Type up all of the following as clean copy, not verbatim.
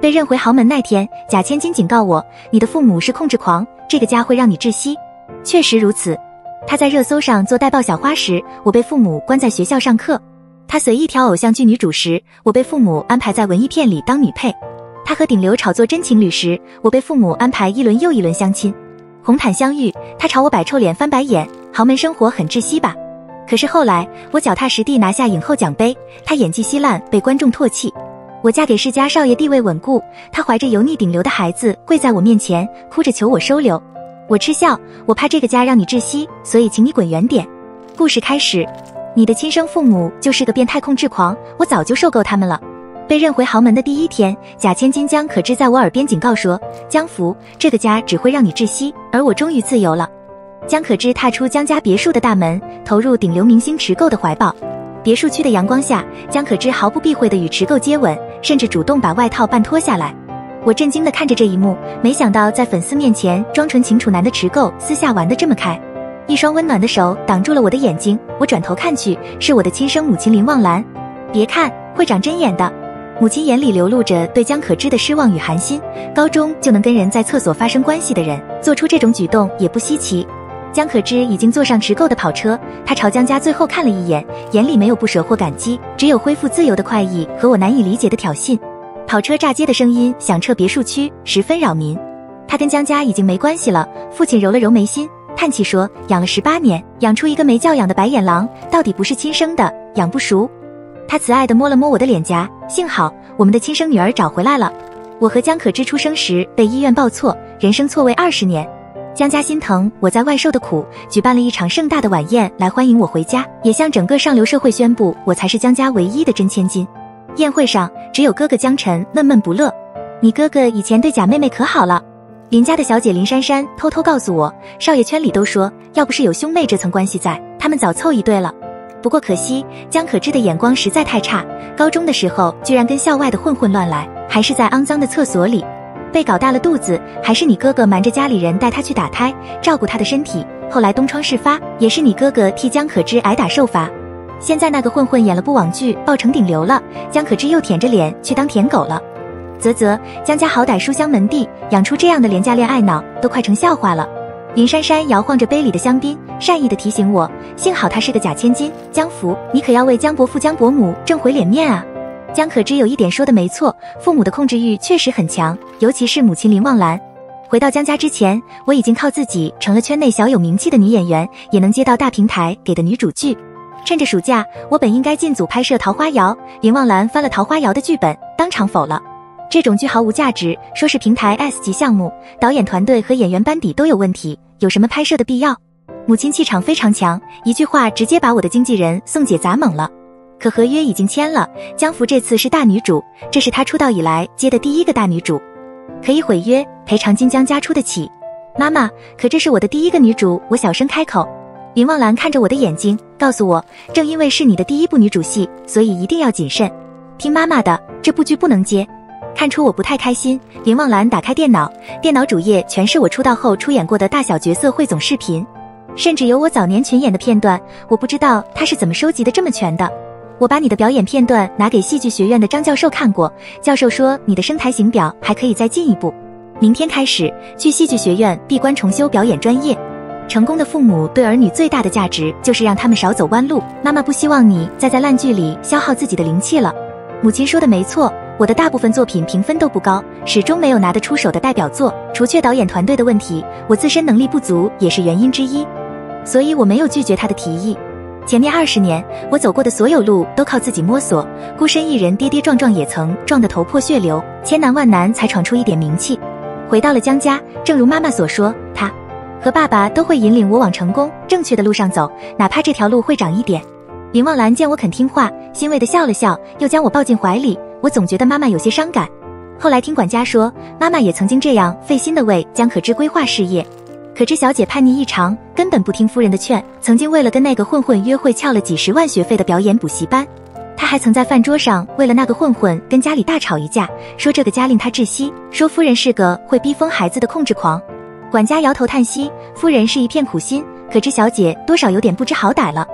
被认回豪门那天，贾千金警告我，你的父母是控制狂，这个家会让你窒息。确实如此。他在热搜上做带爆小花时，我被父母关在学校上课；他随意挑偶像剧女主时，我被父母安排在文艺片里当女配；他和顶流炒作真情侣时，我被父母安排一轮又一轮相亲。红毯相遇，他朝我摆臭脸翻白眼，豪门生活很窒息吧？可是后来，我脚踏实地拿下影后奖杯，他演技稀烂，被观众唾弃。我嫁给世家少爷，地位稳固，他怀着油腻顶流的孩子跪在我面前，哭着求我收留。我嗤笑，我怕这个家让你窒息，所以请你滚远点。故事开始，你的亲生父母就是个变态控制狂，我早就受够他们了。被认回豪门的第一天，贾千金江可知在我耳边警告说，江福，这个家只会让你窒息，而我终于自由了。江可知踏出江家别墅的大门，投入顶流明星池垢的怀抱。别墅区的阳光下，江可知毫不避讳地与池垢接吻，甚至主动把外套半脱下来。我震惊地看着这一幕，没想到在粉丝面前装纯情处男的池垢私下玩得这么开。一双温暖的手挡住了我的眼睛，我转头看去，是我的亲生母亲林望兰。别看，会长针眼的。母亲眼里流露着对江可知的失望与寒心，高中就能跟人在厕所发生关系的人，做出这种举动也不稀奇。江可知已经坐上池垢的跑车，他朝江家最后看了一眼，眼里没有不舍或感激，只有恢复自由的快意和我难以理解的挑衅。跑车炸街的声音响彻别墅区，十分扰民。他跟江家已经没关系了，父亲揉了揉眉心，叹气说，养了18年，养出一个没教养的白眼狼，到底不是亲生的，养不熟。他慈爱地摸了摸我的脸颊，幸好我们的亲生女儿找回来了。我和江可知出生时被医院报错，人生错位20年。江家心疼我在外受的苦，举办了一场盛大的晚宴来欢迎我回家，也向整个上流社会宣布我才是江家唯一的真千金。宴会上只有哥哥江晨闷闷不乐，你哥哥以前对贾妹妹可好了。林家的小姐林珊珊偷偷告诉我，少爷圈里都说，要不是有兄妹这层关系在，他们早凑一对了。不过可惜江可知的眼光实在太差，高中的时候居然跟校外的混混乱来，还是在肮脏的厕所里。被搞大了肚子，还是你哥哥瞒着家里人带他去打胎，照顾他的身体，后来东窗事发，也是你哥哥替江可知挨打受罚。现在那个混混演了部网剧，爆成顶流了，江可知又舔着脸去当舔狗了。啧，江家好歹书香门第，养出这样的廉价恋爱脑，都快成笑话了。林珊珊摇晃着杯里的香槟，善意地提醒我，幸好他是个假千金，江福，你可要为江伯父江伯母挣回脸面啊。江可知有一点说的没错，父母的控制欲确实很强，尤其是母亲林望兰。回到江家之前，我已经靠自己成了圈内小有名气的女演员，也能接到大平台给的女主剧。趁着暑假，我本应该进组拍摄《桃花谣》，林望兰翻了《桃花谣》的剧本，当场否了。这种剧毫无价值，说是平台 S 级项目，导演团队和演员班底都有问题，有什么拍摄的必要？母亲气场非常强，一句话直接把我的经纪人宋姐砸懵了。可合约已经签了，江福这次是大女主，这是她出道以来接的第一个大女主，可以毁约，赔偿金江家出得起。妈妈，可这是我的第一个女主，我小声开口。林望兰看着我的眼睛，告诉我，正因为是你的第一部女主戏，所以一定要谨慎，听妈妈的，这部剧不能接。看出我不太开心，林望兰打开电脑，电脑主页全是我出道后出演过的大小角色汇总视频，甚至有我早年群演的片段，我不知道她是怎么收集的这么全的。我把你的表演片段拿给戏剧学院的张教授看过，教授说你的声台形表还可以再进一步。明天开始去戏剧学院闭关重修表演专业。成功的父母对儿女最大的价值就是让他们少走弯路，妈妈不希望你再在烂剧里消耗自己的灵气了。母亲说的没错，我的大部分作品评分都不高，始终没有拿得出手的代表作，除却导演团队的问题，我自身能力不足也是原因之一，所以我没有拒绝他的提议。前面20年，我走过的所有路都靠自己摸索，孤身一人跌跌撞撞也曾撞得头破血流，千难万难才闯出一点名气。回到了江家，正如妈妈所说，她和爸爸都会引领我往成功正确的路上走，哪怕这条路会长一点。林望兰见我肯听话，欣慰地笑了笑，又将我抱进怀里，我总觉得妈妈有些伤感。后来听管家说，妈妈也曾经这样费心地为江可知规划事业。可知小姐叛逆异常，根本不听夫人的劝，曾经为了跟那个混混约会翘了几10万学费的表演补习班。她还曾在饭桌上为了那个混混跟家里大吵一架，说这个家令她窒息，说夫人是个会逼疯孩子的控制狂。管家摇头叹息，夫人是一片苦心，可知小姐多少有点不知好歹了。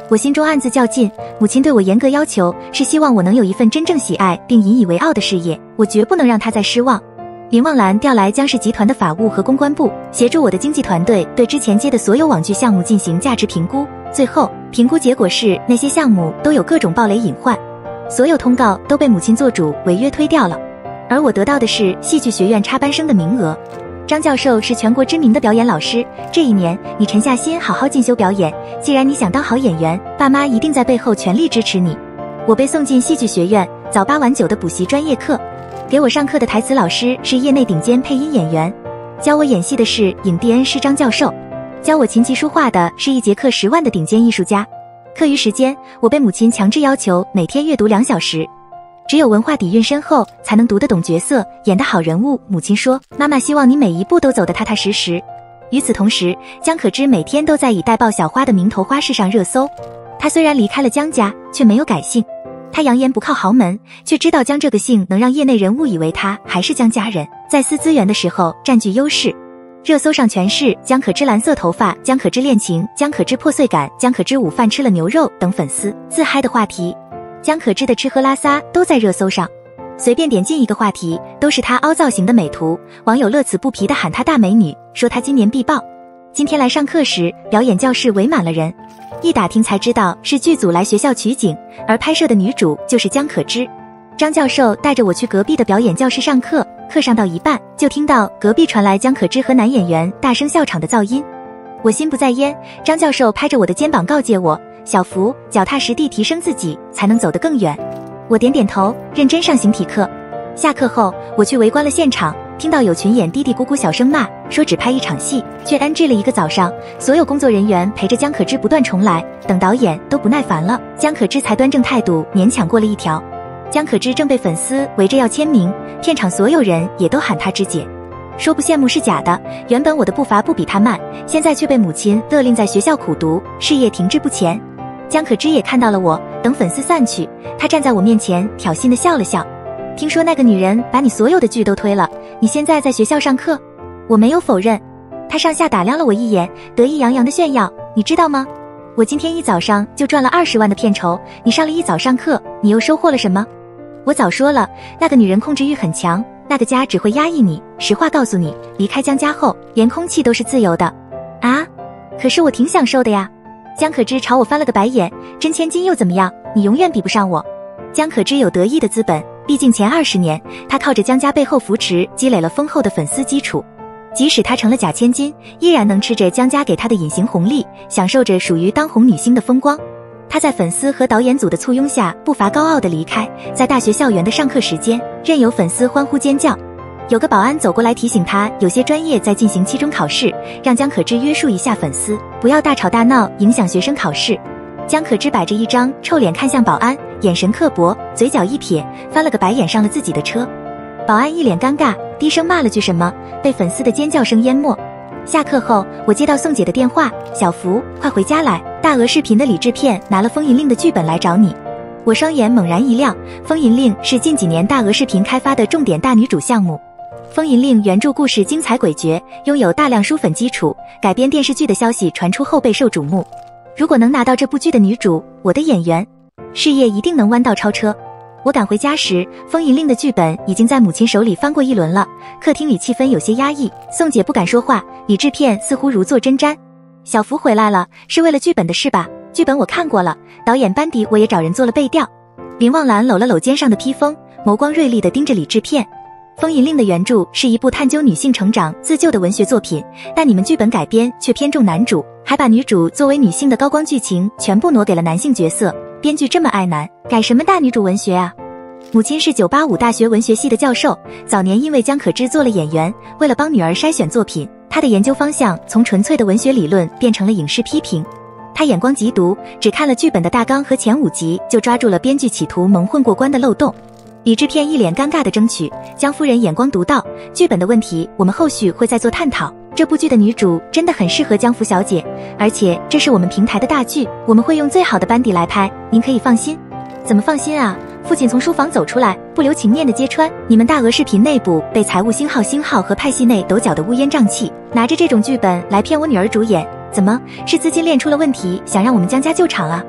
我心中暗自较劲，母亲对我严格要求，是希望我能有一份真正喜爱并引以为傲的事业，我绝不能让她再失望。林望兰调来江氏集团的法务和公关部，协助我的经纪团队对之前接的所有网剧项目进行价值评估。最后，评估结果是那些项目都有各种暴雷隐患，所有通告都被母亲做主违约推掉了。而我得到的是戏剧学院插班生的名额。张教授是全国知名的表演老师，这一年你沉下心好好进修表演，既然你想当好演员，爸妈一定在背后全力支持你。我被送进戏剧学院，早8晚9的补习专业课。给我上课的台词老师是业内顶尖配音演员，教我演戏的是影帝恩师张教授，教我琴棋书画的是1节课10万的顶尖艺术家。课余时间，我被母亲强制要求每天阅读2小时。只有文化底蕴深厚，才能读得懂角色，演得好人物。母亲说，妈妈希望你每一步都走得踏踏实实。与此同时，江可知每天都在以带爆小花的名头花式上热搜。她虽然离开了江家，却没有改姓。她扬言不靠豪门，却知道江这个姓能让业内人物以为她还是江家人，在撕资源的时候占据优势。热搜上全是江可知蓝色头发、江可知恋情、江可知破碎感、江可知午饭吃了牛肉等粉丝自嗨的话题。江可知的吃喝拉撒都在热搜上，随便点进一个话题，都是她凹造型的美图，网友乐此不疲地喊她大美女，说她今年必爆。今天来上课时，表演教室围满了人，一打听才知道是剧组来学校取景，而拍摄的女主就是江可知。张教授带着我去隔壁的表演教室上课，课上到一半，就听到隔壁传来江可知和男演员大声笑场的噪音。我心不在焉，张教授拍着我的肩膀告诫我，小福，脚踏实地提升自己，才能走得更远。我点点头，认真上形体课。下课后，我去围观了现场，听到有群演嘀嘀咕咕小声骂，说只拍1场戏，却 NG 了1个早上。所有工作人员陪着江可知不断重来，等导演都不耐烦了，江可知才端正态度，勉强过了1条。江可知正被粉丝围着要签名，片场所有人也都喊她知姐。说不羡慕是假的，原本我的步伐不比她慢，现在却被母亲勒令在学校苦读，事业停滞不前。江可知也看到了我，等粉丝散去，她站在我面前挑衅地笑了笑。听说那个女人把你所有的剧都推了，你现在在学校上课？我没有否认。她上下打量了我一眼，得意洋洋地炫耀，你知道吗？我今天一早上就赚了20万的片酬，你上了一早上课，你又收获了什么？我早说了，那个女人控制欲很强，那个家只会压抑你。实话告诉你，离开江家后，连空气都是自由的。啊？可是我挺享受的呀。江可知朝我翻了个白眼，真千金又怎么样？你永远比不上我。江可知有得意的资本，毕竟前20年，她靠着江家背后扶持，积累了丰厚的粉丝基础。即使她成了假千金，依然能吃着江家给她的隐形红利，享受着属于当红女星的风光。她在粉丝和导演组的簇拥下，不乏高傲地离开，在大学校园的上课时间，任由粉丝欢呼尖叫。有个保安走过来提醒他，有些专业在进行期中考试，让江可知约束一下粉丝，不要大吵大闹，影响学生考试。江可知摆着一张臭脸看向保安，眼神刻薄，嘴角一撇，翻了个白眼上了自己的车。保安一脸尴尬，低声骂了句什么，被粉丝的尖叫声淹没。下课后，我接到宋姐的电话，小福，快回家来，大鹅视频的李制片拿了《风银令》的剧本来找你。我双眼猛然一亮，《风银令》是近几年大鹅视频开发的重点大女主项目。《风银令》原著故事精彩诡谲，拥有大量书粉基础，改编电视剧的消息传出后备受瞩目。如果能拿到这部剧的女主，我的演员事业一定能弯道超车。我赶回家时，《风银令》的剧本已经在母亲手里翻过一轮了。客厅里气氛有些压抑，宋姐不敢说话，李制片似乎如坐针毡。小福回来了，是为了剧本的事吧？剧本我看过了，导演班底我也找人做了背调。林望兰搂了搂肩上的披风，眸光锐利地盯着李制片。《风银令》的原著是一部探究女性成长自救的文学作品，但你们剧本改编却偏重男主，还把女主作为女性的高光剧情全部挪给了男性角色。编剧这么爱男，改什么大女主文学啊？母亲是985大学文学系的教授，早年因为江可知做了演员，为了帮女儿筛选作品，她的研究方向从纯粹的文学理论变成了影视批评。她眼光极毒，只看了剧本的大纲和前5集，就抓住了编剧企图蒙混过关的漏洞。李制片一脸尴尬的争取，江夫人眼光独到，剧本的问题我们后续会再做探讨。这部剧的女主真的很适合江福小姐，而且这是我们平台的大剧，我们会用最好的班底来拍，您可以放心。怎么放心啊？父亲从书房走出来，不留情面的揭穿你们大鹅视频内部被财务星号和派系内抖脚的乌烟瘴气，拿着这种剧本来骗我女儿主演，怎么是资金链出了问题，想让我们江家救场啊？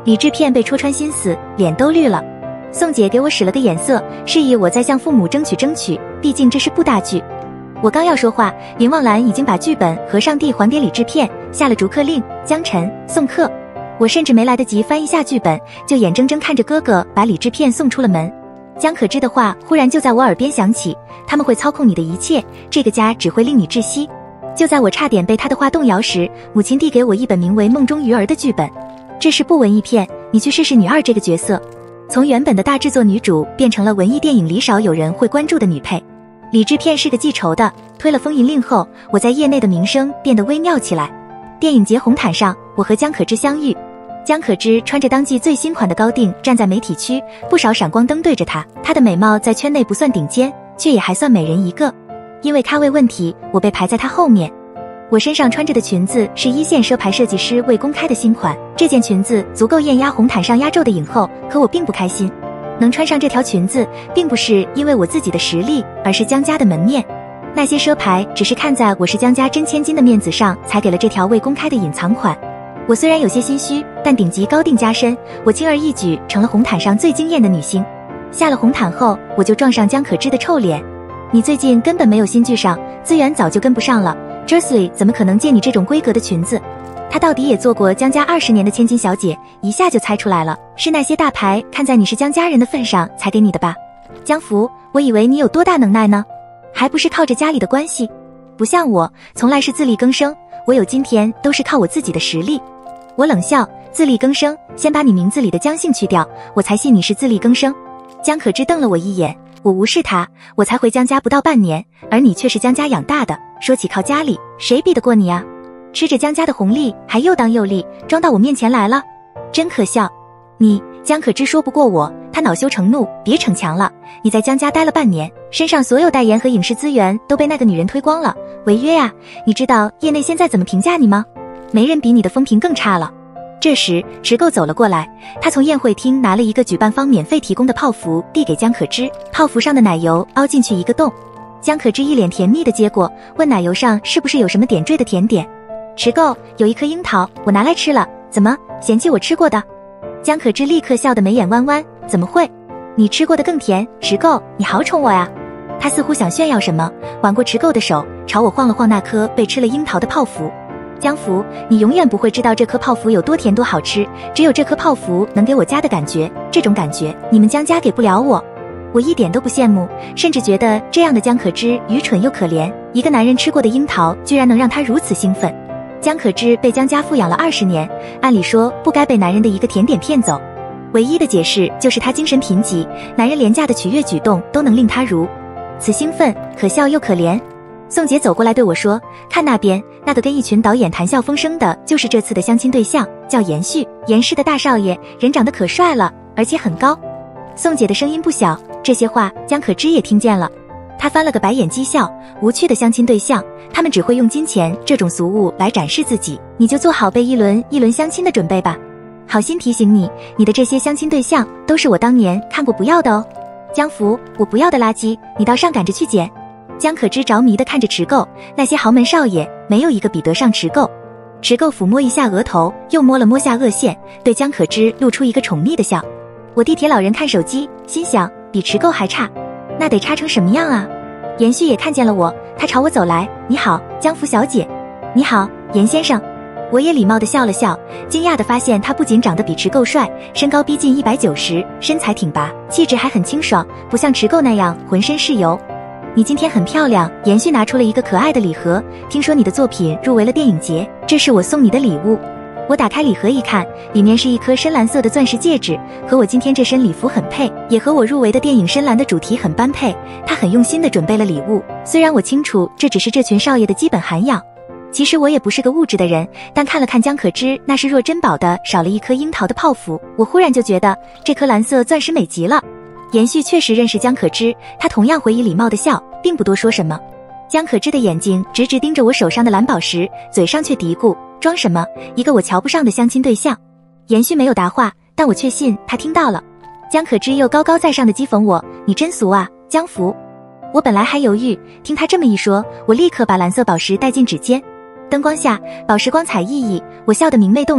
李智片被戳穿心思，脸都绿了。宋姐给我使了个眼色，示意我再向父母争取，毕竟这是部大剧。我刚要说话，林望兰已经把剧本和上帝还给李智片，下了逐客令，江晨送客。我甚至没来得及翻一下剧本，就眼睁睁看着哥哥把李智片送出了门。江可知的话忽然就在我耳边响起，他们会操控你的一切，这个家只会令你窒息。就在我差点被他的话动摇时，母亲递给我一本名为《梦中鱼儿》的剧本。这是部文艺片，你去试试女二这个角色。从原本的大制作女主变成了文艺电影里少有人会关注的女配。李智片是个记仇的，推了封银令后，我在业内的名声变得微妙起来。电影节红毯上，我和江可知相遇。江可知穿着当季最新款的高定站在媒体区，不少闪光灯对着她。她的美貌在圈内不算顶尖，却也还算美人一个。因为咖位问题，我被排在她后面。我身上穿着的裙子是一线奢牌设计师未公开的新款，这件裙子足够艳压红毯上压轴的影后，可我并不开心。能穿上这条裙子，并不是因为我自己的实力，而是江家的门面。那些奢牌只是看在我是江家真千金的面子上，才给了这条未公开的隐藏款。我虽然有些心虚，但顶级高定加身，我轻而易举成了红毯上最惊艳的女星。下了红毯后，我就撞上江可知的臭脸。你最近根本没有新剧上，资源早就跟不上了。Jersley 怎么可能借你这种规格的裙子？她到底也做过江家20年的千金小姐，一下就猜出来了，是那些大牌看在你是江家人的份上才给你的吧？江福，我以为你有多大能耐呢？还不是靠着家里的关系？不像我，从来是自力更生，我有今天都是靠我自己的实力。我冷笑，自力更生，先把你名字里的江姓去掉，我才信你是自力更生。江可知瞪了我一眼，我无视他，我才回江家不到半年，而你却是江家养大的，说起靠家里，谁比得过你啊？吃着江家的红利，还又当又立，装到我面前来了，真可笑。你，江可知说不过我，他恼羞成怒，别逞强了，你在江家待了半年，身上所有代言和影视资源都被那个女人推光了，违约呀！你知道业内现在怎么评价你吗？没人比你的风评更差了。这时池垢走了过来，他从宴会厅拿了一个举办方免费提供的泡芙递给江可知，泡芙上的奶油凹进去一个洞。江可知一脸甜蜜的接过，问奶油上是不是有什么点缀的甜点。池垢，有一颗樱桃，我拿来吃了，怎么嫌弃我吃过的？江可知立刻笑得眉眼弯弯，怎么会？你吃过的更甜，池垢，你好宠我呀！他似乎想炫耀什么，挽过池垢的手，朝我晃了晃那颗被吃了樱桃的泡芙。江福，你永远不会知道这颗泡芙有多甜多好吃，只有这颗泡芙能给我家的感觉，这种感觉你们江家给不了我。我一点都不羡慕，甚至觉得这样的江可知愚蠢又可怜，一个男人吃过的樱桃居然能让他如此兴奋。江可知被江家富养了20年，按理说不该被男人的一个甜点骗走，唯一的解释就是他精神贫瘠，男人廉价的取悦举动都能令他如此兴奋，可笑又可怜。宋姐走过来对我说，看那边，那个跟一群导演谈笑风生的就是这次的相亲对象，叫严旭，严氏的大少爷，人长得可帅了，而且很高。宋姐的声音不小，这些话江可知也听见了。她翻了个白眼讥笑，无趣的相亲对象，他们只会用金钱这种俗物来展示自己，你就做好被一轮一轮相亲的准备吧。好心提醒你，你的这些相亲对象都是我当年看过不要的哦。江福，我不要的垃圾，你倒上赶着去捡。江可知着迷地看着池垢，那些豪门少爷没有一个比得上池垢。池垢抚摸一下额头，又摸了摸下颚线，对江可知露出一个宠溺的笑。我地铁老人看手机，心想比池垢还差，那得差成什么样啊？严旭也看见了我，他朝我走来，你好，江福小姐。你好，严先生。我也礼貌地笑了笑，惊讶地发现他不仅长得比池垢帅，身高逼近190，身材挺拔，气质还很清爽，不像池垢那样浑身是油。你今天很漂亮，严旭拿出了一个可爱的礼盒，听说你的作品入围了电影节，这是我送你的礼物。我打开礼盒一看，里面是一颗深蓝色的钻石戒指，和我今天这身礼服很配，也和我入围的电影深蓝的主题很般配。他很用心地准备了礼物，虽然我清楚这只是这群少爷的基本涵养。其实我也不是个物质的人，但看了看江可知那是若珍宝的少了一颗樱桃的泡芙，我忽然就觉得这颗蓝色钻石美极了。严旭确实认识江可知，他同样回以礼貌的笑，并不多说什么。江可知的眼睛直直盯着我手上的蓝宝石，嘴上却嘀咕，装什么，一个我瞧不上的相亲对象。严旭没有答话，但我确信他听到了。江可知又高高在上的讥讽我，你真俗啊，江福。我本来还犹豫，听他这么一说，我立刻把蓝色宝石戴进指尖。灯光下，宝石光彩熠熠，我笑得明媚动人。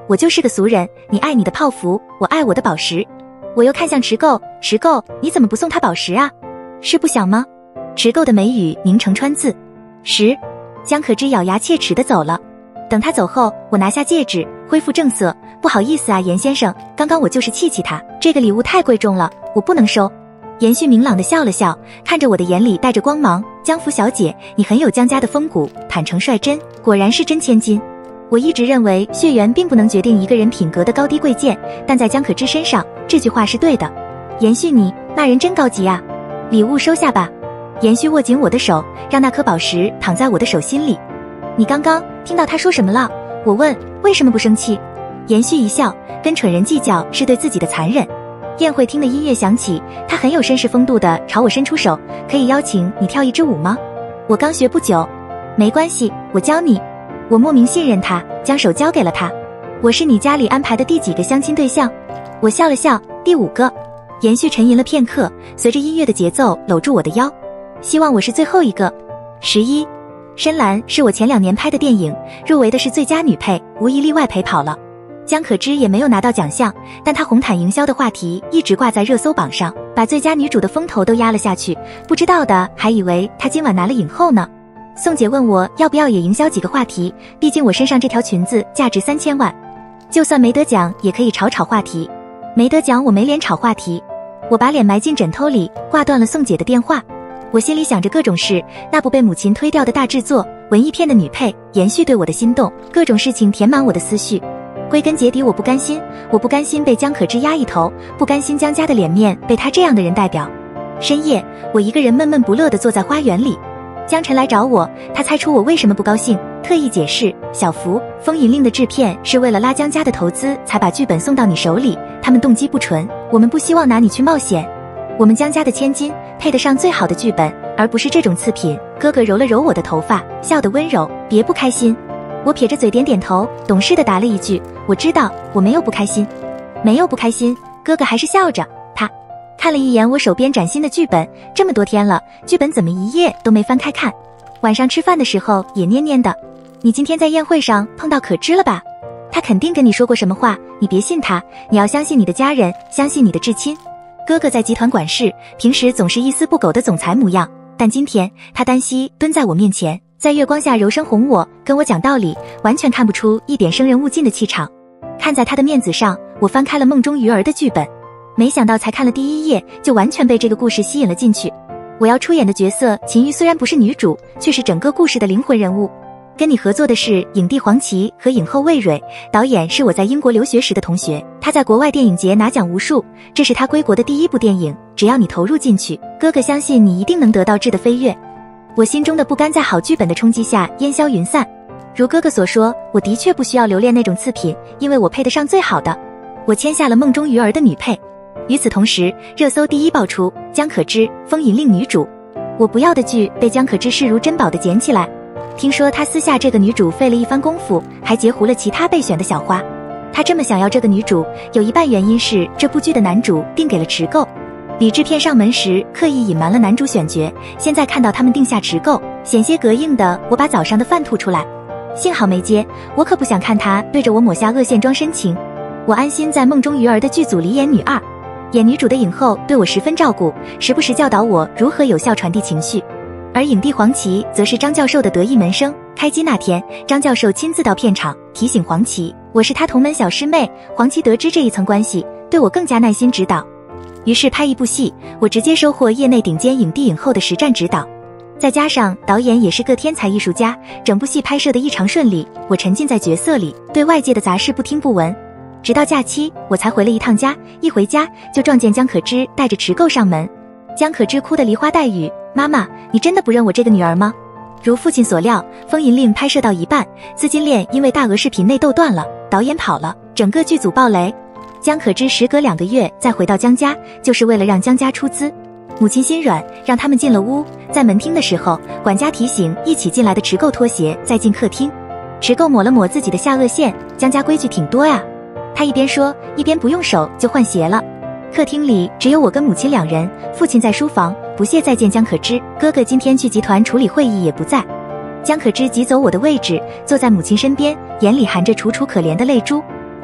我就是个俗人，你爱你的泡芙，我爱我的宝石。我又看向池垢，池垢，你怎么不送他宝石啊？是不想吗？池垢的眉宇凝成川字。10。江可知咬牙切齿地走了。等他走后，我拿下戒指，恢复正色。不好意思啊，严先生，刚刚我就是气他，这个礼物太贵重了，我不能收。严旭明朗地笑了笑，看着我的眼里带着光芒。江福小姐，你很有江家的风骨，坦诚率真，果然是真千金。我一直认为血缘并不能决定一个人品格的高低贵贱，但在江可知身上，这句话是对的。严旭，你骂人真高级啊！礼物收下吧。严旭握紧我的手，让那颗宝石躺在我的手心里。你刚刚听到他说什么了？我问。为什么不生气？严旭一笑，跟蠢人计较是对自己的残忍。宴会厅的音乐响起，他很有绅士风度地朝我伸出手，可以邀请你跳一支舞吗？我刚学不久。没关系，我教你。我莫名信任他，将手交给了他。我是你家里安排的第几个相亲对象？我笑了笑，第5个。严旭沉吟了片刻，随着音乐的节奏搂住我的腰。希望我是最后一个。11。深蓝是我前2年拍的电影，入围的是最佳女配，无一例外陪跑了。江可知也没有拿到奖项，但她红毯营销的话题一直挂在热搜榜上，把最佳女主的风头都压了下去，不知道的还以为她今晚拿了影后呢。宋姐问我要不要也营销几个话题，毕竟我身上这条裙子价值3000万，就算没得奖也可以炒话题。没得奖我没脸炒话题。我把脸埋进枕头里，挂断了宋姐的电话。我心里想着各种事，那部被母亲推掉的大制作，文艺片的女配，延续对我的心动，各种事情填满我的思绪。归根结底我不甘心，我不甘心被江可知压一头，不甘心江家的脸面被他这样的人代表。深夜，我一个人闷闷不乐地坐在花园里。江晨来找我，他猜出我为什么不高兴，特意解释，小福，《风引令》的制片是为了拉江家的投资才把剧本送到你手里，他们动机不纯，我们不希望拿你去冒险。我们江家的千金配得上最好的剧本，而不是这种次品。哥哥揉了揉我的头发，笑得温柔，别不开心。我撇着嘴点点头，懂事地答了一句，我知道，我没有不开心。没有不开心。哥哥还是笑着。他看了一眼我手边崭新的剧本，这么多天了，剧本怎么一页都没翻开看？晚上吃饭的时候也蔫蔫的。你今天在宴会上碰到可知了吧？他肯定跟你说过什么话，你别信他，你要相信你的家人，相信你的至亲。哥哥在集团管事，平时总是一丝不苟的总裁模样，但今天他单膝蹲在我面前，在月光下柔声哄我，跟我讲道理，完全看不出一点生人勿近的气场。看在他的面子上，我翻开了梦中鱼儿的剧本，没想到才看了第1页，就完全被这个故事吸引了进去。我要出演的角色秦瑜虽然不是女主，却是整个故事的灵魂人物。跟你合作的是影帝黄绮和影后魏蕊，导演是我在英国留学时的同学，他在国外电影节拿奖无数，这是他归国的第1部电影，只要你投入进去，哥哥相信你一定能得到质的飞跃。我心中的不甘在好剧本的冲击下烟消云散。如哥哥所说，我的确不需要留恋那种次品，因为我配得上最好的。我签下了梦中鱼儿的女配。与此同时，热搜第1爆出江可知，《风引令》女主。我不要的剧被江可知视如珍宝的捡起来。听说他私下这个女主费了一番功夫，还截胡了其他备选的小花。他这么想要这个女主，有一半原因是这部剧的男主定给了池垢。李制片上门时刻意隐瞒了男主选角，现在看到他们定下池垢，险些膈应的我把早上的饭吐出来。幸好没接，我可不想看他对着我抹下恶线装深情。我安心在梦中鱼儿的剧组里演女二。演女主的影后对我十分照顾，时不时教导我如何有效传递情绪。而影帝黄绮则是张教授的得意门生，开机那天，张教授亲自到片场提醒黄绮，我是他同门小师妹。黄绮得知这一层关系，对我更加耐心指导。于是拍一部戏，我直接收获业内顶尖影帝影后的实战指导。再加上导演也是个天才艺术家，整部戏拍摄的异常顺利，我沉浸在角色里，对外界的杂事不听不闻。直到假期，我才回了一趟家，一回家就撞见江可知带着池垢上门。江可知哭得梨花带雨，妈妈，你真的不认我这个女儿吗？如父亲所料，《风引令》拍摄到一半，资金链因为大额视频内斗断了，导演跑了，整个剧组爆雷。江可知时隔2个月再回到江家，就是为了让江家出资。母亲心软，让他们进了屋，在门厅的时候，管家提醒一起进来的池垢脱鞋再进客厅。池垢抹了抹自己的下颚线，江家规矩挺多呀。他一边说，一边不用手就换鞋了。客厅里只有我跟母亲2人，父亲在书房不屑再见江可知，哥哥今天去集团处理会议也不在。江可知挤走我的位置，坐在母亲身边，眼里含着楚楚可怜的泪珠。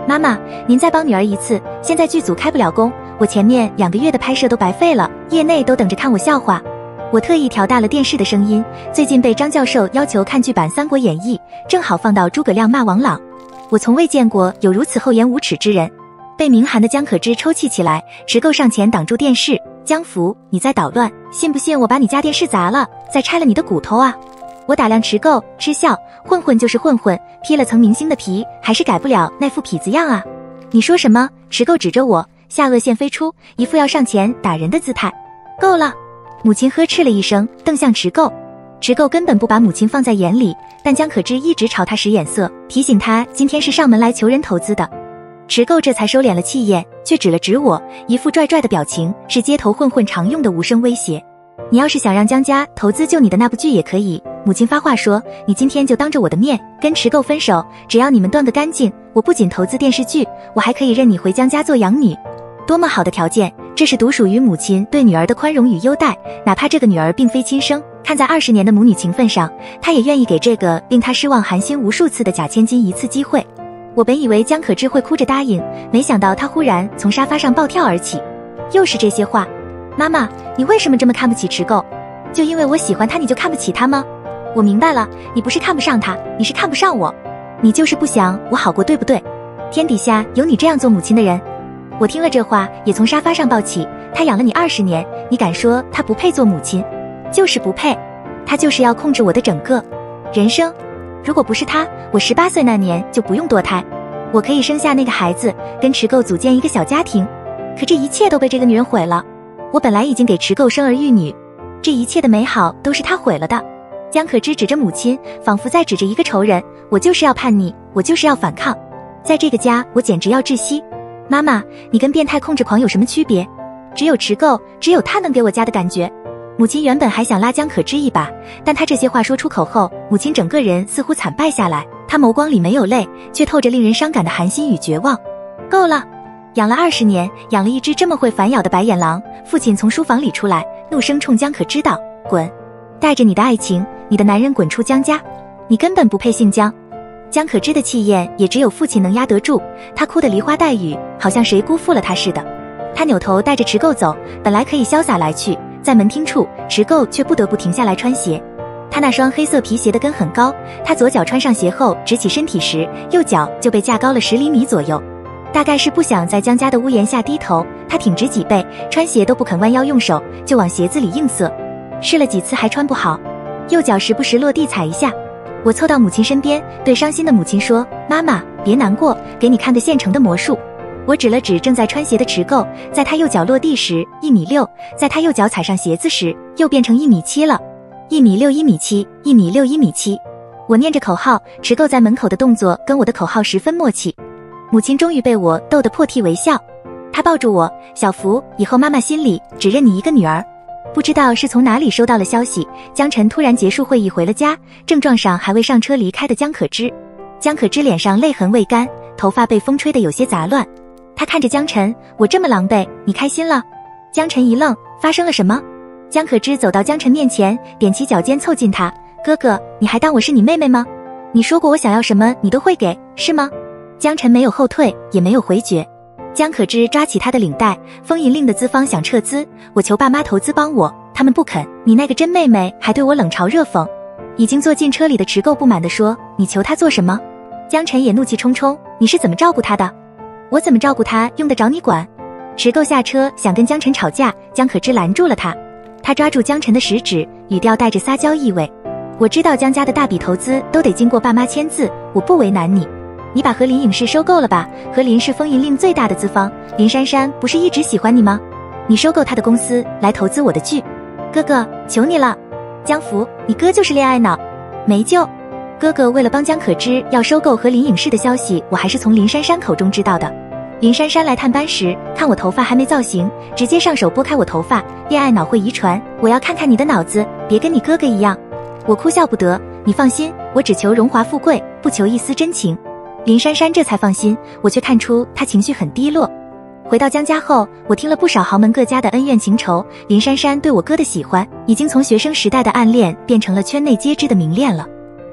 妈妈，您再帮女儿一次，现在剧组开不了工，我前面2个月的拍摄都白费了，业内都等着看我笑话。我特意调大了电视的声音，最近被张教授要求看剧版《三国演义》，正好放到诸葛亮骂王朗。我从未见过有如此厚颜无耻之人。被明寒的江可之抽泣起来，池垢上前挡住电视。江福，你在捣乱，信不信我把你家电视砸了，再拆了你的骨头啊？我打量池垢，嗤笑，混混就是混混，披了层明星的皮，还是改不了那副痞子样啊！你说什么？池垢指着我，下颚线飞出，一副要上前打人的姿态。够了！母亲呵斥了一声，瞪向池垢。池垢根本不把母亲放在眼里，但江可之一直朝他使眼色，提醒他今天是上门来求人投资的。池垢这才收敛了气焰，却指了指我，一副拽拽的表情，是街头混混常用的无声威胁。你要是想让江家投资救你的那部剧也可以。母亲发话说，你今天就当着我的面跟池垢分手，只要你们断个干净，我不仅投资电视剧，我还可以认你回江家做养女。多么好的条件，这是独属于母亲对女儿的宽容与优待，哪怕这个女儿并非亲生，看在20年的母女情分上，她也愿意给这个令她失望寒心无数次的贾千金一次机会。我本以为江可之会哭着答应，没想到她忽然从沙发上暴跳而起，又是这些话。妈妈，你为什么这么看不起池垢？就因为我喜欢他你就看不起他吗？我明白了，你不是看不上他，你是看不上我，你就是不想我好过，对不对？天底下有你这样做母亲的人。我听了这话，也从沙发上抱起。他养了你20年，你敢说他不配做母亲？就是不配，他就是要控制我的整个人生。如果不是他，我18岁那年就不用堕胎，我可以生下那个孩子，跟池垢组建一个小家庭。可这一切都被这个女人毁了。我本来已经给池垢生儿育女，这一切的美好都是他毁了的。江可之指着母亲，仿佛在指着一个仇人，我就是要叛逆，我就是要反抗。在这个家，我简直要窒息。妈妈，你跟变态控制狂有什么区别？只有池垢，只有他能给我家的感觉。母亲原本还想拉江可之一把，但他这些话说出口后，母亲整个人似乎惨败下来，她眸光里没有泪，却透着令人伤感的寒心与绝望。够了！养了20年，养了一只这么会反咬的白眼狼。父亲从书房里出来，怒声冲江可之道：滚！带着你的爱情，你的男人滚出江家，你根本不配姓江。江可之的气焰也只有父亲能压得住，他哭得梨花带雨，好像谁辜负了他似的。他扭头带着池垢走，本来可以潇洒来去，在门厅处，池垢却不得不停下来穿鞋。他那双黑色皮鞋的跟很高，他左脚穿上鞋后直起身体时，右脚就被架高了10厘米左右。大概是不想在江家的屋檐下低头，他挺直脊背，穿鞋都不肯弯腰用手，就往鞋子里硬塞。试了几次还穿不好，右脚时不时落地踩一下。我凑到母亲身边，对伤心的母亲说，妈妈，别难过，给你看个现成的魔术。我指了指正在穿鞋的池垢，在他右脚落地时1.6米，在他右脚踩上鞋子时又变成1.7米了。1.6米1.7米，1.6米1.7米。我念着口号，池垢在门口的动作跟我的口号十分默契。母亲终于被我逗得破涕为笑，她抱住我，小福，以后妈妈心里只认你一个女儿。不知道是从哪里收到了消息，江晨突然结束会议回了家，正撞上还未上车离开的江可之。江可之脸上泪痕未干，头发被风吹得有些杂乱。他看着江晨，我这么狼狈，你开心了？江晨一愣，发生了什么？江可之走到江晨面前，踮起脚尖凑近他，哥哥，你还当我是你妹妹吗？你说过我想要什么你都会给，是吗？江晨没有后退，也没有回绝。江可之抓起他的领带，风银令的资方想撤资，我求爸妈投资帮我，他们不肯，你那个真妹妹还对我冷嘲热讽。已经坐进车里的池垢不满地说，你求他做什么？江晨也怒气冲冲，你是怎么照顾他的？我怎么照顾他用得着你管？池垢下车想跟江晨吵架，江可之拦住了他。他抓住江晨的食指，语调带着撒娇意味，我知道江家的大笔投资都得经过爸妈签字，我不为难你。你把和林影视收购了吧？和林是风银令最大的资方，林珊珊不是一直喜欢你吗？你收购他的公司来投资我的剧，哥哥，求你了。江福，你哥就是恋爱脑，没救。哥哥为了帮江可之要收购和林影视的消息，我还是从林珊珊口中知道的。林珊珊来探班时，看我头发还没造型，直接上手拨开我头发，恋爱脑会遗传，我要看看你的脑子，别跟你哥哥一样。我哭笑不得，你放心，我只求荣华富贵，不求一丝真情。林珊珊这才放心，我却看出她情绪很低落。回到江家后，我听了不少豪门各家的恩怨情仇，林珊珊对我哥的喜欢，已经从学生时代的暗恋变成了圈内皆知的明恋了。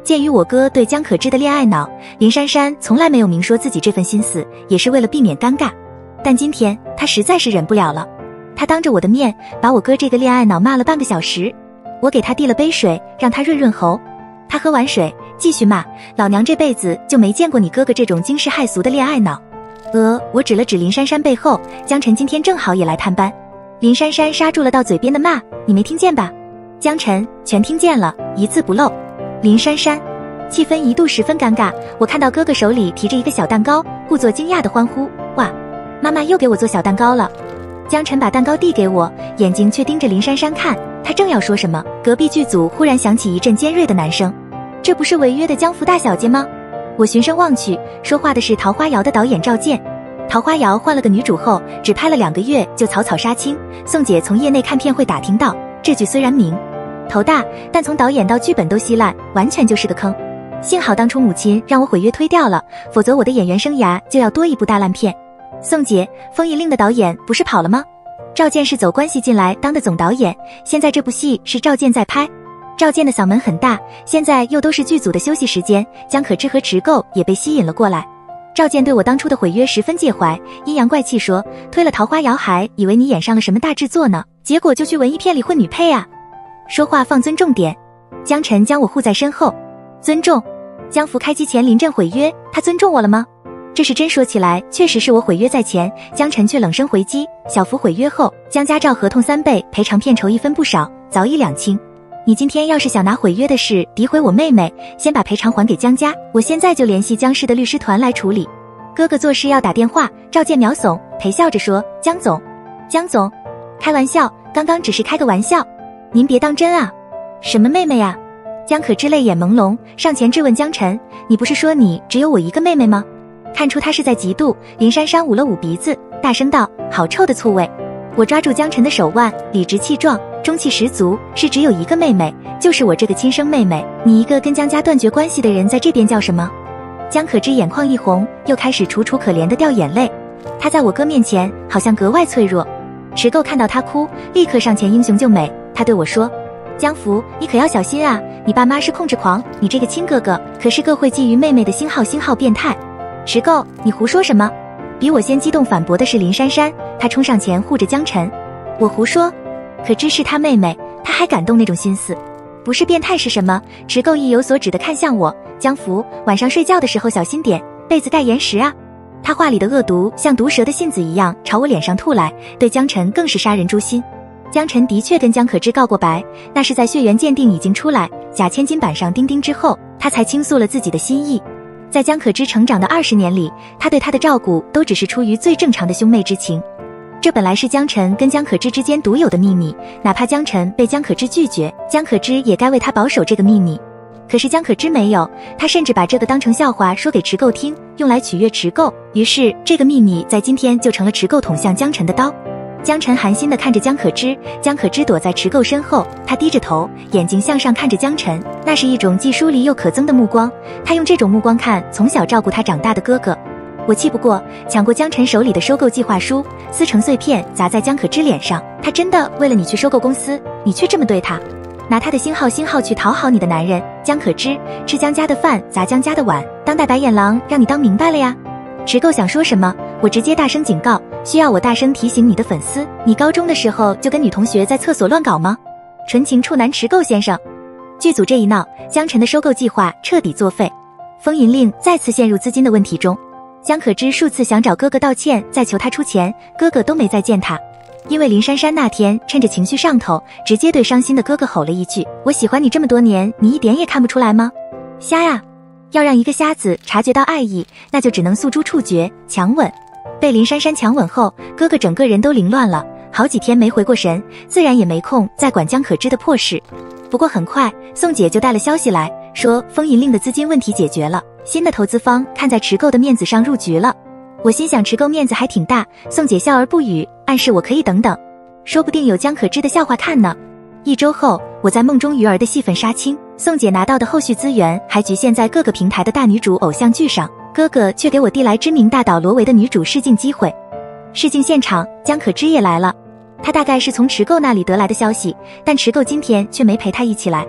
鉴于我哥对江可知的恋爱脑，林珊珊从来没有明说自己这份心思，也是为了避免尴尬。但今天她实在是忍不了了，她当着我的面把我哥这个恋爱脑骂了半个小时。我给他递了杯水，让他润润喉。他喝完水，继续骂：老娘这辈子就没见过你哥哥这种惊世骇俗的恋爱脑。我指了指林珊珊背后，江晨今天正好也来探班。林珊珊刹住了到嘴边的骂：你没听见吧？江晨全听见了，一字不漏。林珊珊，气氛一度十分尴尬。我看到哥哥手里提着一个小蛋糕，故作惊讶地欢呼：哇，妈妈又给我做小蛋糕了。江晨把蛋糕递给我，眼睛却盯着林珊珊看。他正要说什么，隔壁剧组忽然响起一阵尖锐的男声：这不是违约的江福大小姐吗？我循声望去，说话的是《桃花谣》的导演赵健。《桃花谣》换了个女主后，只拍了2个月就草草杀青。宋姐从业内看片会打听到，这剧虽然名头大，但从导演到剧本都稀烂，完全就是个坑。幸好当初母亲让我毁约推掉了，否则我的演员生涯就要多一部大烂片。宋姐，《风银令》的导演不是跑了吗？赵健是走关系进来当的总导演，现在这部戏是赵健在拍。赵健的嗓门很大，现在又都是剧组的休息时间，江可知和池垢也被吸引了过来。赵健对我当初的毁约十分介怀，阴阳怪气说，推了《桃花谣》还以为你演上了什么大制作呢，结果就去文艺片里混女配啊。说话放尊重点。江晨将我护在身后。尊重？江福开机前临阵毁约，他尊重我了吗？这是真说起来，确实是我毁约在前，江晨却冷声回击：小福毁约后，江家照合同3倍，赔偿片酬1分不少，早已两清。你今天要是想拿毁约的事诋毁我妹妹，先把赔偿还给江家，我现在就联系江氏的律师团来处理。哥哥做事要打电话。赵健秒怂，陪笑着说：江总，开玩笑，刚刚只是开个玩笑，您别当真啊。什么妹妹啊？江可知泪眼朦胧，上前质问江晨：你不是说你只有我一个妹妹吗？看出他是在嫉妒，林珊珊捂了捂鼻子，大声道：好臭的醋味。我抓住江晨的手腕，理直气壮，中气十足，是只有一个妹妹，就是我这个亲生妹妹，你一个跟江家断绝关系的人在这边叫什么？江可知眼眶一红，又开始楚楚可怜的掉眼泪。她在我哥面前好像格外脆弱。池垢看到她哭，立刻上前英雄救美，他对我说：江福，你可要小心啊，你爸妈是控制狂，你这个亲哥哥可是个会觊觎妹妹的星号变态。池垢，你胡说什么？比我先激动反驳的是林珊珊，她冲上前护着江晨。我胡说？可知是她妹妹，她还敢动那种心思？不是变态是什么？池垢意有所指地看向我。江福，晚上睡觉的时候小心点，被子盖严实啊。他话里的恶毒像毒蛇的信子一样朝我脸上吐来，对江晨更是杀人诛心。江晨的确跟江可知告过白，那是在血缘鉴定已经出来，假千金板上钉钉之后，他才倾诉了自己的心意。在江可知成长的20年里，他对他的照顾都只是出于最正常的兄妹之情。这本来是江晨跟江可知之间独有的秘密，哪怕江晨被江可知拒绝，江可知也该为他保守这个秘密。可是江可知没有，他甚至把这个当成笑话说给池垢听，用来取悦池垢。于是这个秘密在今天就成了池垢捅向江晨的刀。江晨寒心地看着江可知，江可知躲在池垢身后，他低着头，眼睛向上看着江晨，那是一种既疏离又可憎的目光。他用这种目光看从小照顾他长大的哥哥。我气不过，抢过江晨手里的收购计划书，撕成碎片砸在江可知脸上。他真的为了你去收购公司，你却这么对他，拿他的星号去讨好你的男人。江可知，吃江家的饭砸江家的碗，当代白眼狼让你当明白了呀。池垢想说什么，我直接大声警告，需要我大声提醒你的粉丝，你高中的时候就跟女同学在厕所乱搞吗？纯情处男池垢先生。剧组这一闹，江晨的收购计划彻底作废，风银令再次陷入资金的问题中。江可知数次想找哥哥道歉，再求他出钱，哥哥都没再见他。因为林珊珊那天趁着情绪上头，直接对伤心的哥哥吼了一句：我喜欢你这么多年，你一点也看不出来吗？瞎呀！要让一个瞎子察觉到爱意，那就只能诉诸触觉，强吻。被林珊珊强吻后，哥哥整个人都凌乱了，好几天没回过神，自然也没空再管江可知的破事。不过很快，宋姐就带了消息来，说风银令的资金问题解决了，新的投资方看在池垢的面子上入局了。我心想池垢面子还挺大，宋姐笑而不语，暗示我可以等等，说不定有江可知的笑话看呢。1周后，我在梦中鱼儿的戏份杀青，宋姐拿到的后续资源还局限在各个平台的大女主偶像剧上，哥哥却给我递来知名大导罗维的女主试镜机会。试镜现场，江可知也来了，他大概是从池垢那里得来的消息，但池垢今天却没陪他一起来。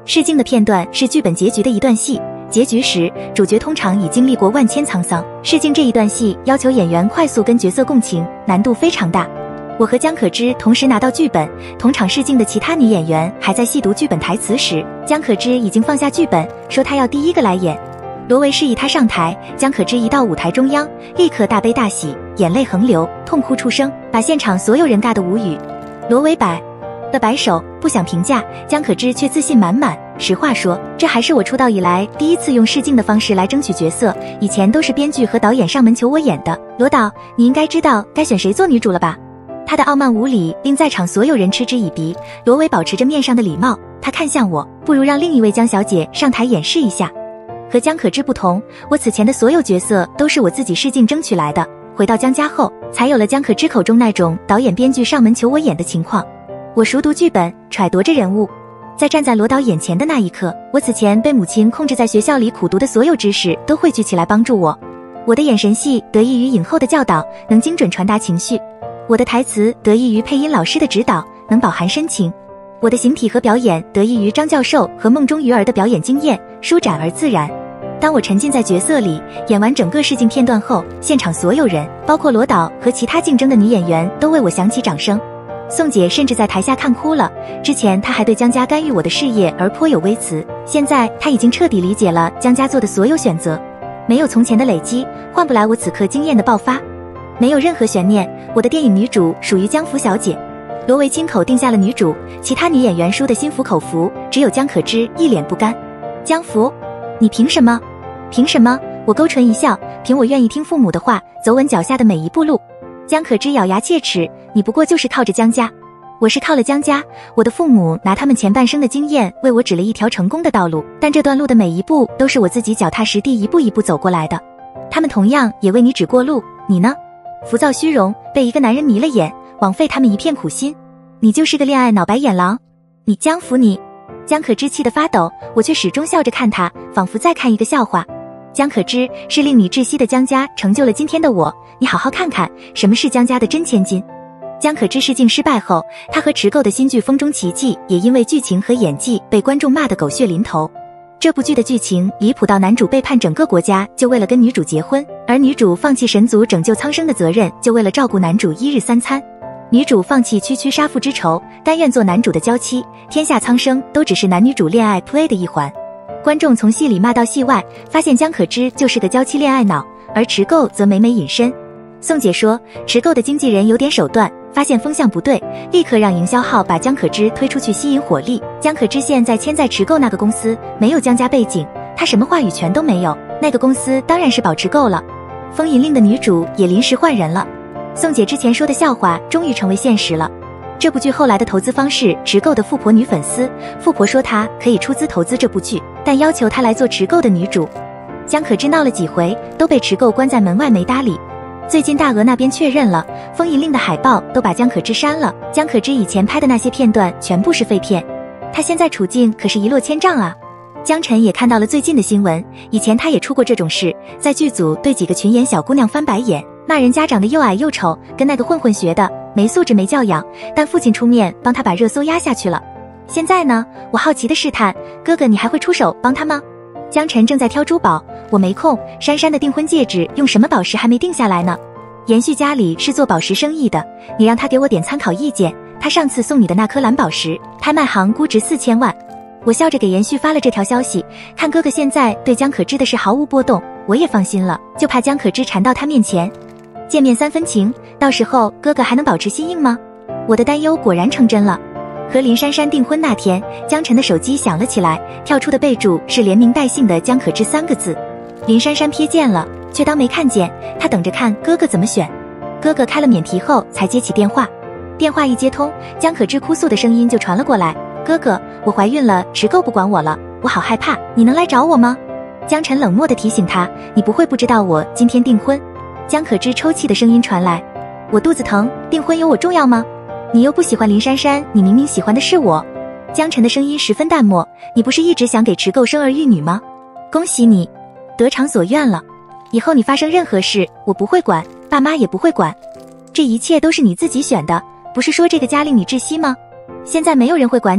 试镜的片段是剧本结局的一段戏，结局时主角通常已经历过万千沧桑。试镜这一段戏要求演员快速跟角色共情，难度非常大。我和江可知同时拿到剧本，同场试镜的其他女演员还在细读剧本台词时，江可知已经放下剧本，说她要第一个来演。罗维示意她上台，江可知一到舞台中央，立刻大悲大喜，眼泪横流，痛哭出声，把现场所有人尬得无语。罗维摆了摆手，不想评价，江可知却自信满满。实话说，这还是我出道以来第一次用试镜的方式来争取角色，以前都是编剧和导演上门求我演的。罗导，你应该知道该选谁做女主了吧？他的傲慢无礼令在场所有人嗤之以鼻。罗维保持着面上的礼貌，他看向我，不如让另一位江小姐上台演示一下。和江可知不同，我此前的所有角色都是我自己试镜争取来的，回到江家后，才有了江可知口中那种导演编剧上门求我演的情况。我熟读剧本，揣度着人物。在站在罗导眼前的那一刻，我此前被母亲控制在学校里苦读的所有知识都汇聚起来帮助我。我的眼神戏得益于影后的教导，能精准传达情绪；我的台词得益于配音老师的指导，能饱含深情；我的形体和表演得益于张教授和梦中鱼儿的表演经验，舒展而自然。当我沉浸在角色里，演完整个试镜片段后，现场所有人，包括罗导和其他竞争的女演员，都为我响起掌声。宋姐甚至在台下看哭了。之前她还对江家干预我的事业而颇有微词，现在她已经彻底理解了江家做的所有选择。没有从前的累积，换不来我此刻经验的爆发。没有任何悬念，我的电影女主属于江福小姐。罗维亲口定下了女主，其他女演员输得心服口服，只有江可知一脸不甘。江福，你凭什么？凭什么？我勾唇一笑，凭我愿意听父母的话，走稳脚下的每一步路。江可知咬牙切齿，你不过就是靠着江家。我是靠了江家，我的父母拿他们前半生的经验为我指了一条成功的道路，但这段路的每一步都是我自己脚踏实地一步一步走过来的。他们同样也为你指过路，你呢？浮躁虚荣，被一个男人迷了眼，枉费他们一片苦心。你就是个恋爱脑白眼狼，你江福你。江可知气得发抖，我却始终笑着看他，仿佛在看一个笑话。江可知是令你窒息的江家成就了今天的我，你好好看看什么是江家的真千金。江可知试镜失败后，他和池构的新剧《风中奇迹》也因为剧情和演技被观众骂得狗血淋头。这部剧的剧情离谱到男主背叛整个国家就为了跟女主结婚，而女主放弃神族拯救苍生的责任就为了照顾男主一日三餐。女主放弃区区杀父之仇，甘愿做男主的娇妻，天下苍生都只是男女主恋爱 play 的一环。观众从戏里骂到戏外，发现江可知就是个娇妻恋爱脑，而池构则每每隐身。宋姐说，池构的经纪人有点手段，发现风向不对，立刻让营销号把江可知推出去吸引火力。江可知现在签在池构那个公司，没有江家背景，他什么话语权都没有，那个公司当然是保池构了。风银令的女主也临时换人了。宋姐之前说的笑话终于成为现实了。这部剧后来的投资方是池构的富婆女粉丝，富婆说她可以出资投资这部剧，但要求她来做池构的女主。江可知闹了几回，都被池构关在门外没搭理。最近大鹅那边确认了，风银令的海报都把江可知删了，江可知以前拍的那些片段全部是废片。她现在处境可是一落千丈啊。江晨也看到了最近的新闻，以前他也出过这种事，在剧组对几个群演小姑娘翻白眼，骂人家长得又矮又丑，跟那个混混学的，没素质没教养，但父亲出面帮他把热搜压下去了。现在呢，我好奇的试探，哥哥你还会出手帮他吗？江晨正在挑珠宝，我没空，珊珊的订婚戒指用什么宝石还没定下来呢。延续家里是做宝石生意的，你让他给我点参考意见，他上次送你的那颗蓝宝石，拍卖行估值4000万。我笑着给延续发了这条消息，看哥哥现在对江可知的事毫无波动，我也放心了，就怕江可知缠到他面前。见面3分情，到时候哥哥还能保持心硬吗？我的担忧果然成真了。和林珊珊订婚那天，江晨的手机响了起来，跳出的备注是连名带姓的江可知3个字。林珊珊瞥见了，却当没看见，她等着看哥哥怎么选。哥哥开了免提后才接起电话，电话一接通，江可知哭诉的声音就传了过来，哥哥，我怀孕了，池构不管我了，我好害怕，你能来找我吗？江晨冷漠地提醒他，你不会不知道我今天订婚。江可知抽泣的声音传来，我肚子疼，订婚有我重要吗？你又不喜欢林珊珊，你明明喜欢的是我。江晨的声音十分淡漠，你不是一直想给池构生儿育女吗？恭喜你，得偿所愿了。以后你发生任何事，我不会管，爸妈也不会管。这一切都是你自己选的，不是说这个家令你窒息吗？现在没有人会管你，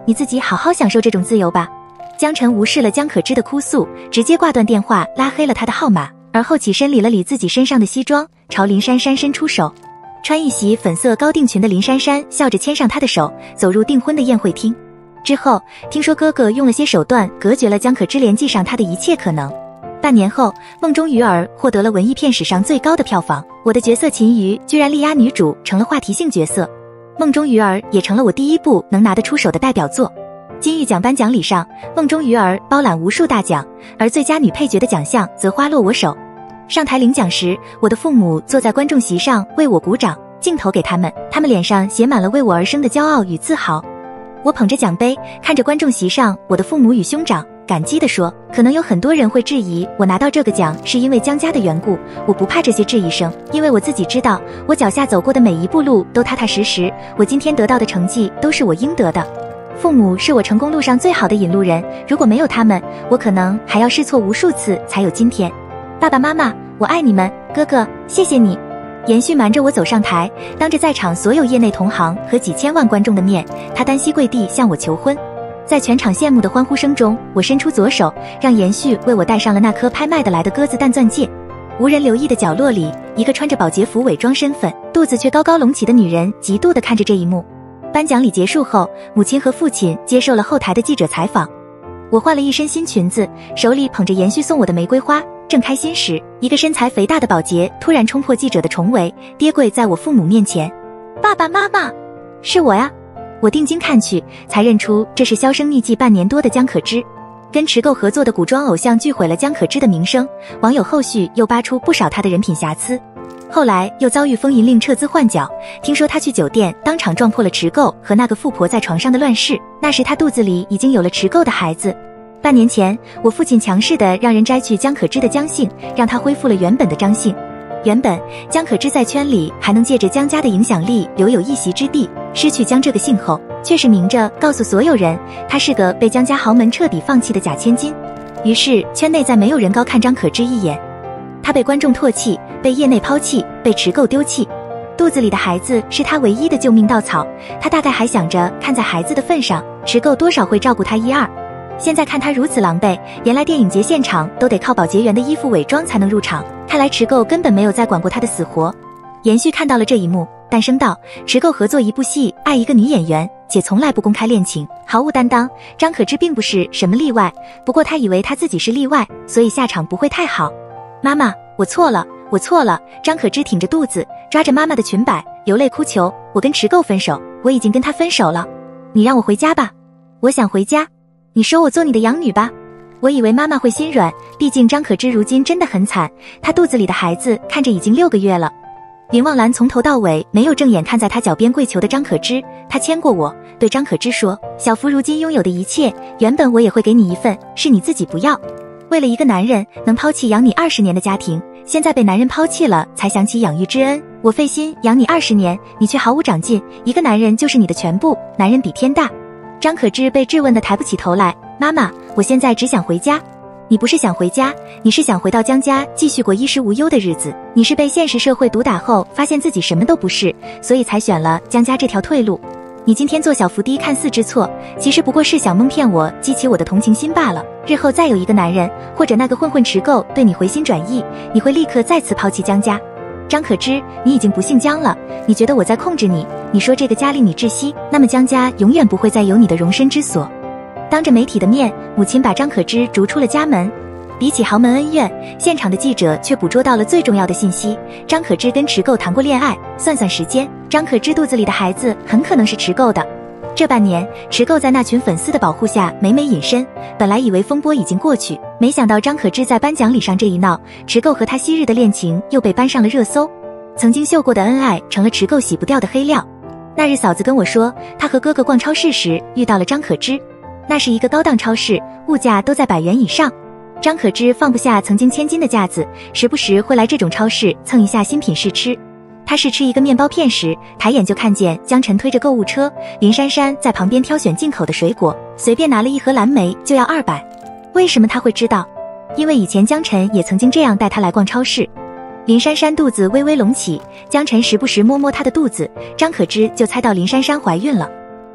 你自己好好享受这种自由吧。江晨无视了江可知的哭诉，直接挂断电话，拉黑了他的号码，而后起身理了理自己身上的西装，朝林珊珊伸出手。穿一袭粉色高定裙的林珊珊笑着牵上他的手，走入订婚的宴会厅。之后，听说哥哥用了些手段隔绝了江可知联系上他的一切可能。半年后，梦中鱼儿获得了文艺片史上最高的票房，我的角色秦瑜居然力压女主成了话题性角色。梦中鱼儿也成了我第一部能拿得出手的代表作。金玉奖颁奖礼上，梦中鱼儿包揽无数大奖，而最佳女配角的奖项则花落我手。上台领奖时，我的父母坐在观众席上为我鼓掌，镜头给他们脸上写满了为我而生的骄傲与自豪。我捧着奖杯，看着观众席上我的父母与兄长，感激地说，可能有很多人会质疑我拿到这个奖是因为江家的缘故，我不怕这些质疑声，因为我自己知道，我脚下走过的每一步路都踏踏实实，我今天得到的成绩都是我应得的。父母是我成功路上最好的引路人，如果没有他们，我可能还要试错无数次才有今天。爸爸妈妈，我爱你们，哥哥，谢谢你。延续瞒着我走上台，当着在场所有业内同行和几千万观众的面，他单膝跪地向我求婚。在全场羡慕的欢呼声中，我伸出左手，让延续为我戴上了那颗拍卖得来的鸽子蛋钻戒。无人留意的角落里，一个穿着保洁服伪装身份，肚子却高高隆起的女人嫉妒地看着这一幕。颁奖礼结束后，母亲和父亲接受了后台的记者采访。我换了一身新裙子，手里捧着延续送我的玫瑰花，正开心时，一个身材肥大的保洁突然冲破记者的重围，跌跪在我父母面前。爸爸妈妈，是我呀！我定睛看去，才认出这是销声匿迹半年多的江可知。跟池购合作的古装偶像剧毁了江可知的名声，网友后续又扒出不少他的人品瑕疵。后来又遭遇封银令撤资换角，听说他去酒店当场撞破了池购和那个富婆在床上的乱事，那时他肚子里已经有了池购的孩子。半年前，我父亲强势地让人摘去江可知的江姓，让他恢复了原本的张姓。原本江可知在圈里还能借着江家的影响力留有一席之地，失去江这个姓后，却是明着告诉所有人，他是个被江家豪门彻底放弃的假千金。于是圈内再没有人高看张可知一眼，他被观众唾弃，被业内抛弃，被池购丢弃。肚子里的孩子是他唯一的救命稻草，他大概还想着看在孩子的份上，池购多少会照顾他一二。现在看他如此狼狈，原来电影节现场都得靠保洁员的衣服伪装才能入场，看来池购根本没有再管过他的死活。延续看到了这一幕，诞生道：池购合作一部戏，爱一个女演员，且从来不公开恋情，毫无担当。张可知并不是什么例外，不过他以为他自己是例外，所以下场不会太好。妈妈，我错了，我错了。张可知挺着肚子，抓着妈妈的裙摆，流泪哭求：我跟池购分手，我已经跟他分手了，你让我回家吧，我想回家，你收我做你的养女吧。我以为妈妈会心软，毕竟张可知如今真的很惨，她肚子里的孩子看着已经6个月了。林望兰从头到尾没有正眼看在她脚边跪求的张可知，她牵过我，对张可知说：小福如今拥有的一切，原本我也会给你一份，是你自己不要。为了一个男人能抛弃养你20年的家庭，现在被男人抛弃了，才想起养育之恩。我费心养你20年，你却毫无长进，一个男人就是你的全部，男人比天大。张可知被质问的抬不起头来，妈妈，我现在只想回家。你不是想回家，你是想回到江家继续过衣食无忧的日子，你是被现实社会毒打后发现自己什么都不是，所以才选了江家这条退路。你今天做小伏低看似知错，其实不过是想蒙骗我，激起我的同情心罢了。日后再有一个男人或者那个混混池购对你回心转意，你会立刻再次抛弃江家。张可知，你已经不姓江了，你觉得我在控制你，你说这个家令你窒息，那么江家永远不会再有你的容身之所。当着媒体的面，母亲把张可知逐出了家门。比起豪门恩怨，现场的记者却捕捉到了最重要的信息：张可知跟池购谈过恋爱。算算时间，张可知肚子里的孩子很可能是池购的。这半年，池购在那群粉丝的保护下美美隐身，本来以为风波已经过去，没想到张可知在颁奖礼上这一闹，池购和他昔日的恋情又被搬上了热搜，曾经秀过的恩爱成了池购洗不掉的黑料。那日嫂子跟我说，她和哥哥逛超市时遇到了张可知，那是一个高档超市，物价都在100元以上。张可知放不下曾经千金的架子，时不时会来这种超市蹭一下新品试吃。他试吃一个面包片时，抬眼就看见江晨推着购物车，林珊珊在旁边挑选进口的水果，随便拿了一盒蓝莓就要200。为什么他会知道？因为以前江晨也曾经这样带他来逛超市。林珊珊肚子微微隆起，江晨时不时摸摸她的肚子，张可知就猜到林珊珊怀孕了。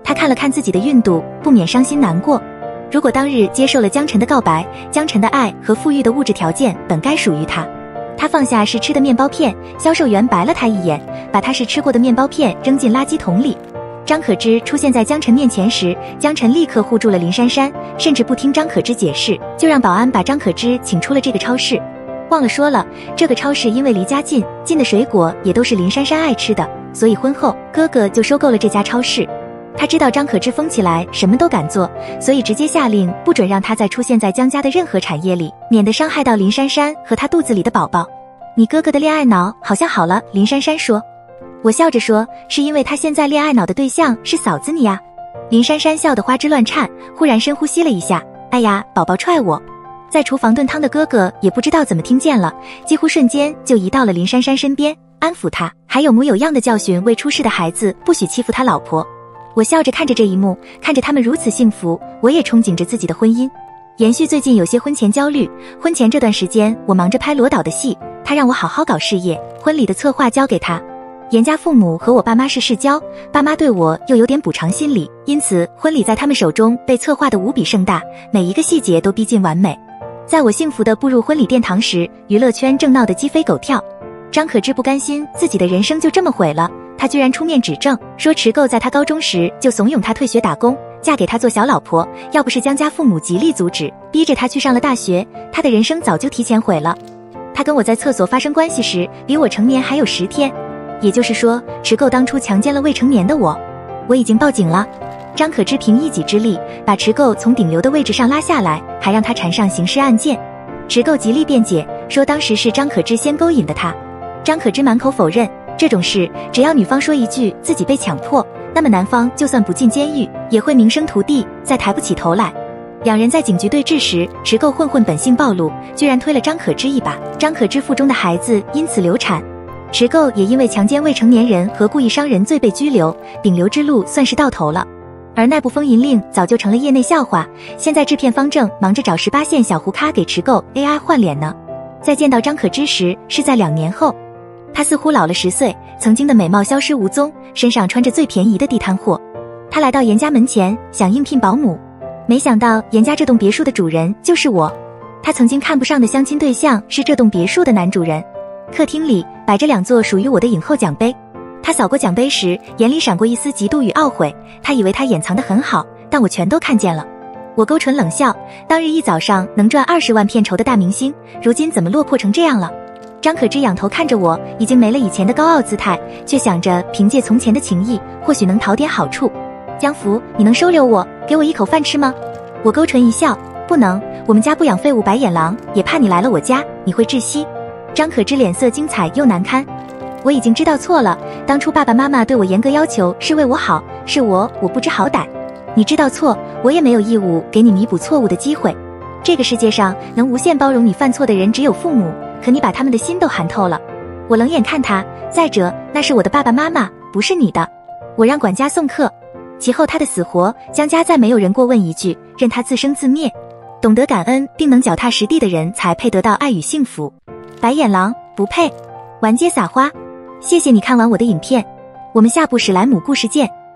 他看了看自己的孕肚，不免伤心难过。如果当日接受了江晨的告白，江晨的爱和富裕的物质条件本该属于他。他放下试吃的面包片，销售员白了他一眼，把他试吃过的面包片扔进垃圾桶里。张可之出现在江晨面前时，江晨立刻护住了林珊珊，甚至不听张可之解释，就让保安把张可之请出了这个超市。忘了说了，这个超市因为离家近，进的水果也都是林珊珊爱吃的，所以婚后哥哥就收购了这家超市。他知道张可之疯起来什么都敢做，所以直接下令不准让他再出现在江家的任何产业里，免得伤害到林珊珊和他肚子里的宝宝。你哥哥的恋爱脑好像好了，林珊珊说。我笑着说，是因为他现在恋爱脑的对象是嫂子你呀。林珊珊笑得花枝乱颤，忽然深呼吸了一下，哎呀，宝宝踹我。在厨房炖汤的哥哥也不知道怎么听见了，几乎瞬间就移到了林珊珊身边，安抚她，还有模有样的教训未出世的孩子不许欺负他老婆。我笑着看着这一幕，看着他们如此幸福，我也憧憬着自己的婚姻。延续最近有些婚前焦虑，婚前这段时间我忙着拍罗导的戏，他让我好好搞事业，婚礼的策划交给他。严家父母和我爸妈是世交，爸妈对我又有点补偿心理，因此婚礼在他们手中被策划得无比盛大，每一个细节都逼近完美。在我幸福地步入婚礼殿堂时，娱乐圈正闹得鸡飞狗跳。张可之不甘心自己的人生就这么毁了，他居然出面指证，说池购在他高中时就怂恿他退学打工，嫁给他做小老婆，要不是江家父母极力阻止，逼着他去上了大学，他的人生早就提前毁了。他跟我在厕所发生关系时，离我成年还有10天。也就是说，池购当初强奸了未成年的我。我已经报警了。张可之凭一己之力把池购从顶流的位置上拉下来，还让他缠上刑事案件。池购极力辩解，说当时是张可之先勾引的他。张可之满口否认，这种事只要女方说一句自己被强迫，那么男方就算不进监狱，也会名声涂地，再抬不起头来。两人在警局对峙时，池购混混本性暴露，居然推了张可之一把，张可之腹中的孩子因此流产。池购也因为强奸未成年人和故意伤人罪被拘留，顶流之路算是到头了。而那部封银令早就成了业内笑话，现在制片方正忙着找18线小胡咖给池购 AI 换脸呢。在见到张可之时，是在2年后，他似乎老了10岁，曾经的美貌消失无踪，身上穿着最便宜的地摊货。他来到严家门前，想应聘保姆，没想到严家这栋别墅的主人就是我。他曾经看不上的相亲对象是这栋别墅的男主人。客厅里摆着2座属于我的影后奖杯，他扫过奖杯时，眼里闪过一丝嫉妒与懊悔，他以为他掩藏得很好，但我全都看见了。我勾唇冷笑，当日一早上能赚20万片酬的大明星，如今怎么落魄成这样了？张可之仰头看着我，已经没了以前的高傲姿态，却想着凭借从前的情谊，或许能讨点好处。江福，你能收留我，给我一口饭吃吗？我勾唇一笑，不能，我们家不养废物白眼狼，也怕你来了我家，你会窒息。张可之脸色精彩又难堪，我已经知道错了，当初爸爸妈妈对我严格要求是为我好，是我不知好歹。你知道错，我也没有义务给你弥补错误的机会。这个世界上能无限包容你犯错的人只有父母，可你把他们的心都寒透了。我冷眼看他，再者那是我的爸爸妈妈，不是你的。我让管家送客，其后他的死活，江家再没有人过问一句，任他自生自灭。懂得感恩并能脚踏实地的人才配得到爱与幸福。白眼狼不配，玩街撒花。谢谢你看完我的影片，我们下部史莱姆故事见。